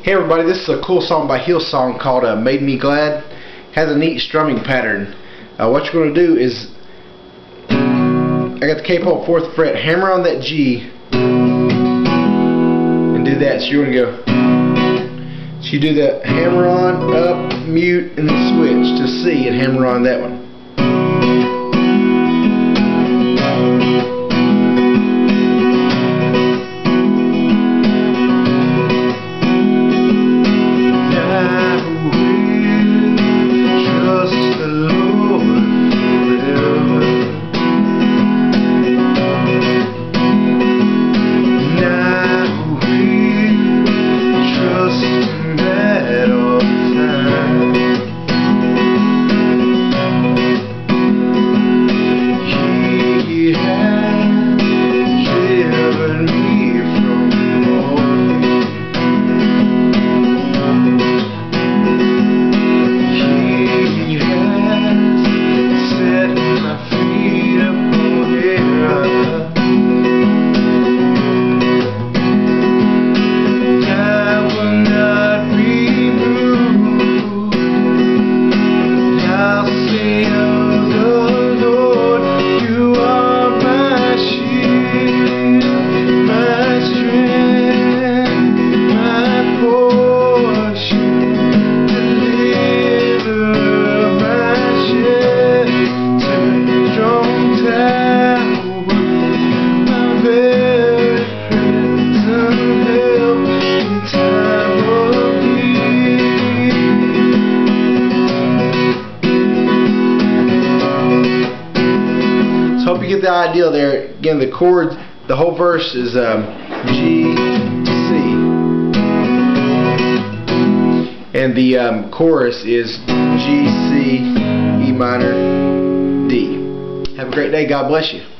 Hey everybody, this is a cool song by Hillsong called Made Me Glad. Has a neat strumming pattern. What you're going to do is, I got the capo 4th fret, hammer on that G and do that. So you're going to go, so you do the hammer on, up, mute, and then switch to C and hammer on that one. Hope you get the idea there. Again, the chords, the whole verse is G, C, and the chorus is G, C, E minor, D. Have a great day. God bless you.